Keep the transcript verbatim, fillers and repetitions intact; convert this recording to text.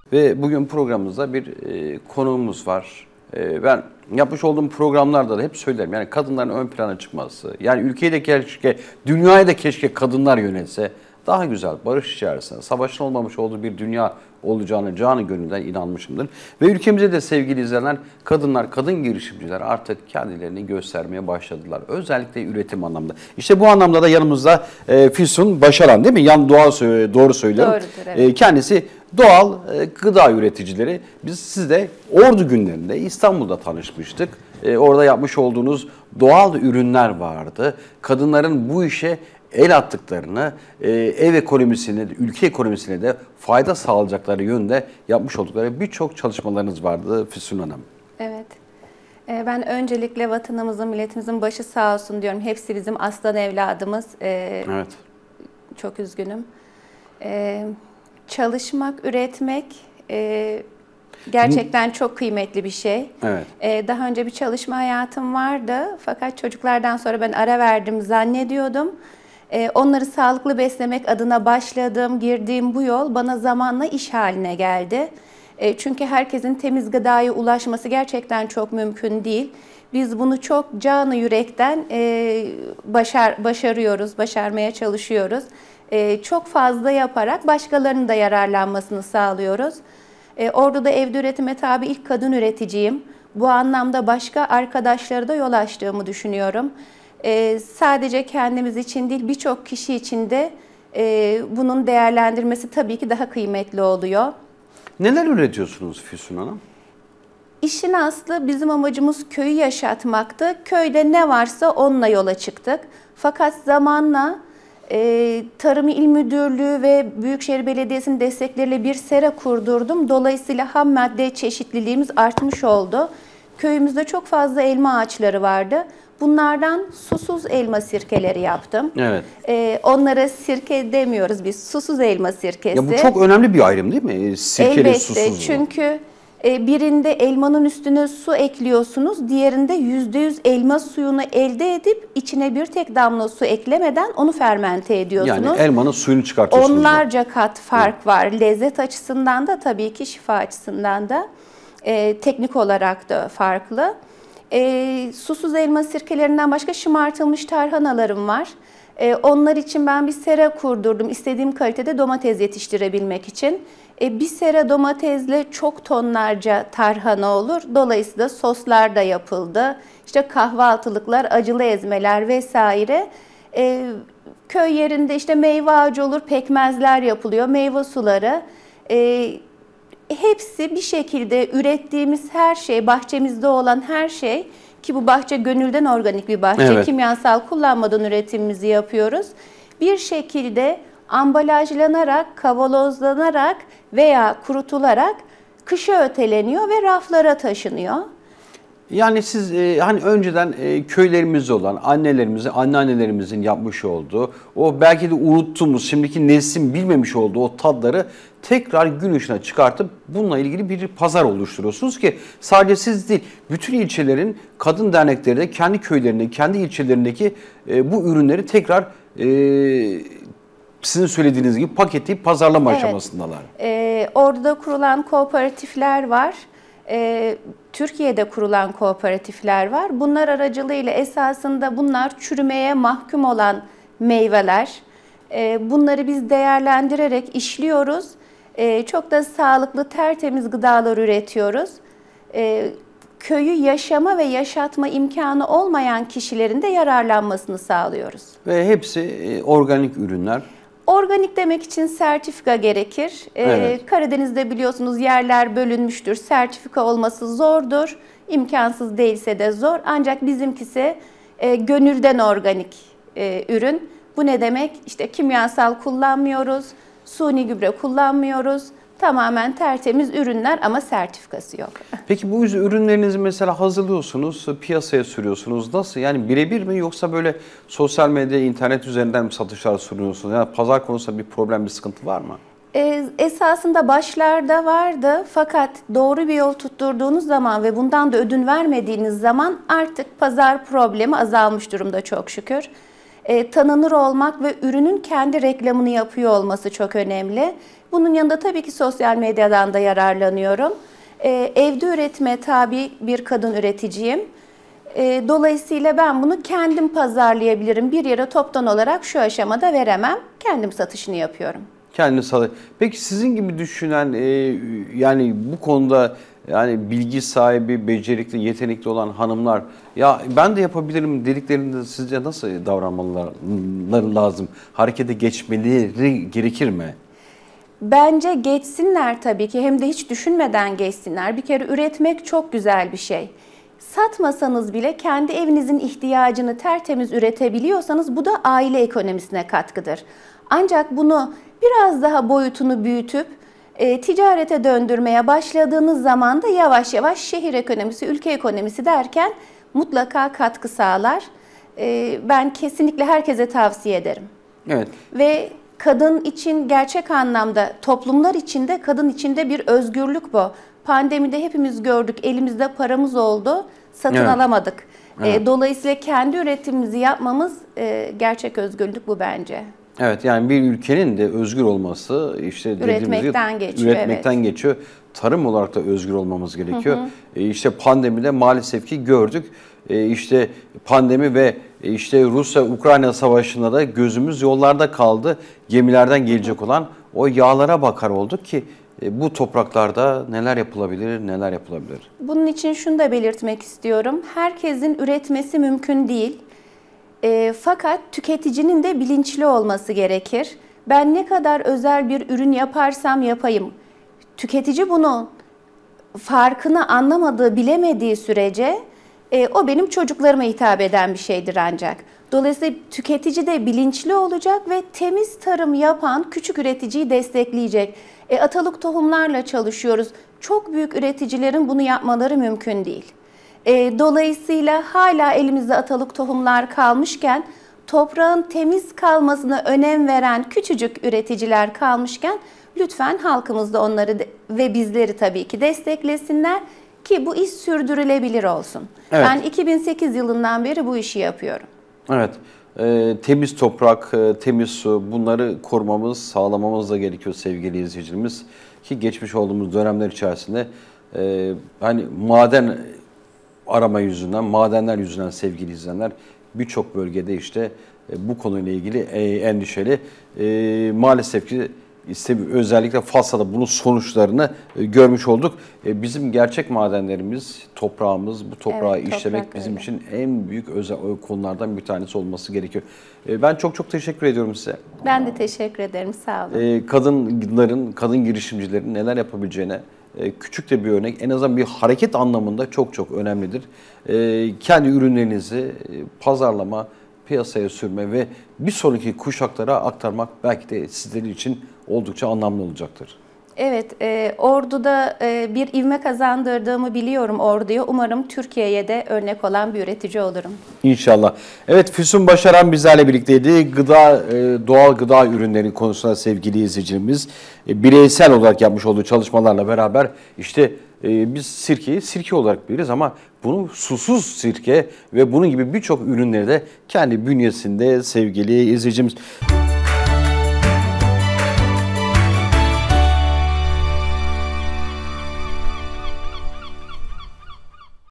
Ve bugün programımızda bir e, konuğumuz var. E, ben yapmış olduğum programlarda da hep söylerim. Yani kadınların ön plana çıkması. Yani ülkeyi de keşke, dünyayı da keşke kadınlar yönetse. Daha güzel, barış içerisinde, savaşın olmamış olduğu bir dünya olacağını canı gönülden inanmışımdır. Ve ülkemize de sevgili izleyenler, kadınlar, kadın girişimciler artık kendilerini göstermeye başladılar. Özellikle üretim anlamda. İşte bu anlamda da yanımızda e, Füsun Başaran, değil mi? Yan doğal doğru söylüyorum. Doğrudur, evet. E, kendisi doğal e, gıda üreticileri. Biz sizde Ordu günlerinde İstanbul'da tanışmıştık. E, orada yapmış olduğunuz doğal ürünler vardı. Kadınların bu işe el attıklarını, e, ev ekonomisine, ülke ekonomisine de fayda sağlayacakları yönde yapmış oldukları birçok çalışmalarınız vardı Füsun Hanım. Evet. Ben öncelikle vatanımızın, milletimizin başı sağ olsun diyorum. Hepsi bizim aslan evladımız. Evet. Çok üzgünüm. Çalışmak, üretmek gerçekten çok kıymetli bir şey. Evet. Daha önce bir çalışma hayatım vardı. Fakat çocuklardan sonra ben ara verdim zannediyordum. Onları sağlıklı beslemek adına başladığım, girdiğim bu yol bana zamanla iş haline geldi. Çünkü herkesin temiz gıdaya ulaşması gerçekten çok mümkün değil. Biz bunu çok canı yürekten başar, başarıyoruz, başarmaya çalışıyoruz. Çok fazla yaparak başkalarının da yararlanmasını sağlıyoruz. Ordu'da evde üretime tabi ilk kadın üreticiyim. Bu anlamda başka arkadaşlara da yol açtığımı düşünüyorum. Ee, sadece kendimiz için değil, birçok kişi için de e, bunun değerlendirmesi tabii ki daha kıymetli oluyor. Neler üretiyorsunuz Füsun Hanım? İşin aslı bizim amacımız köyü yaşatmaktı. Köyde ne varsa onunla yola çıktık. Fakat zamanla e, Tarım İl Müdürlüğü ve Büyükşehir Belediyesi'nin destekleriyle bir sera kurdurdum. Dolayısıyla ham madde çeşitliliğimiz artmış oldu. Köyümüzde çok fazla elma ağaçları vardı. Bunlardan susuz elma sirkeleri yaptım. Evet. Ee, onlara sirke demiyoruz biz, susuz elma sirkesi. Ya bu çok önemli bir ayrım değil mi? Sirkeli, elbette, susuz. çünkü e, birinde elmanın üstüne su ekliyorsunuz, diğerinde yüzde yüz elma suyunu elde edip içine bir tek damla su eklemeden onu fermente ediyorsunuz. Yani elmanın suyunu çıkartıyorsunuz. Onlarca kat fark evet. var. Lezzet açısından da tabii ki şifa açısından da e, teknik olarak da farklı. E, susuz elma sirkelerinden başka şımartılmış tarhanalarım var. E, onlar için ben bir sera kurdurdum. İstediğim kalitede domates yetiştirebilmek için. E, bir sera domatesle çok tonlarca tarhana olur. Dolayısıyla soslar da yapıldı. İşte kahvaltılıklar, acılı ezmeler vesaire. E, köy yerinde işte meyve ağacı olur, pekmezler yapılıyor, meyve suları. E, Hepsi bir şekilde ürettiğimiz her şey, bahçemizde olan her şey, ki bu bahçe gönülden organik bir bahçe, evet. kimyasal kullanmadan üretimimizi yapıyoruz. Bir şekilde ambalajlanarak, kavanozlanarak veya kurutularak kışa öteleniyor ve raflara taşınıyor. Yani siz e, hani önceden e, köylerimizde olan annelerimizin, anneannelerimizin yapmış olduğu, o belki de unuttuğumuz, şimdiki neslin bilmemiş olduğu o tatları tekrar gün ışığına çıkartıp bununla ilgili bir pazar oluşturuyorsunuz ki sadece siz değil, bütün ilçelerin kadın dernekleri de kendi köylerinde, kendi ilçelerindeki e, bu ürünleri tekrar e, sizin söylediğiniz gibi paketleyip pazarlama evet. aşamasındalar. E, orada kurulan kooperatifler var. E, Türkiye'de kurulan kooperatifler var. Bunlar aracılığıyla esasında bunlar çürümeye mahkum olan meyveler. E, bunları biz değerlendirerek işliyoruz. E, çok da sağlıklı, tertemiz gıdalar üretiyoruz. E, köyü yaşama ve yaşatma imkanı olmayan kişilerin de yararlanmasını sağlıyoruz. Ve hepsi e, organik ürünler. Organik demek için sertifika gerekir. Evet. Ee, Karadeniz'de biliyorsunuz yerler bölünmüştür. Sertifika olması zordur. İmkansız değilse de zor. Ancak bizimkisi e, gönülden organik e, ürün. Bu ne demek? İşte kimyasal kullanmıyoruz, suni gübre kullanmıyoruz. Tamamen tertemiz ürünler ama sertifikası yok. Peki bu ürünlerinizi mesela hazırlıyorsunuz, piyasaya sürüyorsunuz. Nasıl? Yani birebir mi yoksa böyle sosyal medya, internet üzerinden mi satışlar sunuyorsunuz? Yani pazar konusunda bir problem, bir sıkıntı var mı? Ee, esasında başlarda vardı fakat doğru bir yol tutturduğunuz zaman ve bundan da ödün vermediğiniz zaman artık pazar problemi azalmış durumda çok şükür. e, tanınır olmak ve ürünün kendi reklamını yapıyor olması çok önemli. Bunun yanında tabii ki sosyal medyadan da yararlanıyorum. E, evde üretime tabi bir kadın üreticiyim. E, dolayısıyla ben bunu kendim pazarlayabilirim. Bir yere toptan olarak şu aşamada veremem. Kendim satışını yapıyorum. Kendini sağlıyor. Peki sizin gibi düşünen e, yani bu konuda yani bilgi sahibi, becerikli, yetenekli olan hanımlar ya ben de yapabilirim dediklerinde sizce nasıl davranmaları lazım? Harekete geçmeleri gerekir mi? Bence geçsinler tabii ki, hem de hiç düşünmeden geçsinler. Bir kere üretmek çok güzel bir şey. Satmasanız bile kendi evinizin ihtiyacını tertemiz üretebiliyorsanız bu da aile ekonomisine katkıdır. Ancak bunu biraz daha boyutunu büyütüp e, ticarete döndürmeye başladığınız zaman da yavaş yavaş şehir ekonomisi, ülke ekonomisi derken mutlaka katkı sağlar. E, ben kesinlikle herkese tavsiye ederim. Evet. Ve kadın için gerçek anlamda, toplumlar içinde, kadın içinde bir özgürlük bu. Pandemide hepimiz gördük, elimizde paramız oldu, satın Evet. alamadık. Evet. Dolayısıyla kendi üretimimizi yapmamız gerçek özgürlük bu bence. Evet, yani bir ülkenin de özgür olması işte Üretmekten gibi, geçiyor, üretmekten evet. geçiyor. Tarım olarak da özgür olmamız gerekiyor. Hı hı. E işte pandemide maalesef ki gördük. E işte pandemi ve işte Rusya-Ukrayna savaşında da gözümüz yollarda kaldı. Gemilerden gelecek olan o yağlara bakar olduk ki e, bu topraklarda neler yapılabilir, neler yapılabilir. Bunun için şunu da belirtmek istiyorum. Herkesin üretmesi mümkün değil. E, fakat tüketicinin de bilinçli olması gerekir. Ben ne kadar özel bir ürün yaparsam yapayım, tüketici bunu farkını anlamadığı, bilemediği sürece e, o benim çocuklarıma hitap eden bir şeydir ancak. Dolayısıyla tüketici de bilinçli olacak ve temiz tarım yapan küçük üreticiyi destekleyecek. E, atalık tohumlarla çalışıyoruz. Çok büyük üreticilerin bunu yapmaları mümkün değil. E, dolayısıyla hala elimizde atalık tohumlar kalmışken, toprağın temiz kalmasına önem veren küçücük üreticiler kalmışken lütfen halkımız da onları de, ve bizleri tabii ki desteklesinler ki bu iş sürdürülebilir olsun. Evet. Ben iki bin sekiz yılından beri bu işi yapıyorum. Evet. E, temiz toprak, e, temiz su, bunları korumamız, sağlamamız da gerekiyor sevgili izleyicilerimiz. Ki geçmiş olduğumuz dönemler içerisinde e, hani maden arama yüzünden, madenler yüzünden sevgili izleyenler birçok bölgede işte e, bu konuyla ilgili e, endişeli. E, maalesef ki işte özellikle Fas'ta bunun sonuçlarını e, görmüş olduk. E, bizim gerçek madenlerimiz, toprağımız, bu toprağı Evet, işlemek toprak bizim öyle. için en büyük özel konulardan bir tanesi olması gerekiyor. E, ben çok çok teşekkür ediyorum size. Ben de teşekkür ederim, sağ olun. E, kadınların, kadın girişimcilerin neler yapabileceğine e, küçük de bir örnek, en azından bir hareket anlamında çok çok önemlidir. E, kendi ürünlerinizi e, pazarlama, piyasaya sürme ve bir sonraki kuşaklara aktarmak belki de sizler için oldukça anlamlı olacaktır. Evet, e, Ordu'da e, bir ivme kazandırdığımı biliyorum Ordu'ya. Umarım Türkiye'ye de örnek olan bir üretici olurum. İnşallah. Evet, Füsun Başaran bizlerle birlikteydi. Gıda, e, doğal gıda ürünleri konusunda sevgili izleyicilerimiz e, bireysel olarak yapmış olduğu çalışmalarla beraber işte e, biz sirkeyi sirke olarak biliriz ama bunu susuz sirke ve bunun gibi birçok ürünleri de kendi bünyesinde sevgili izleyicimiz.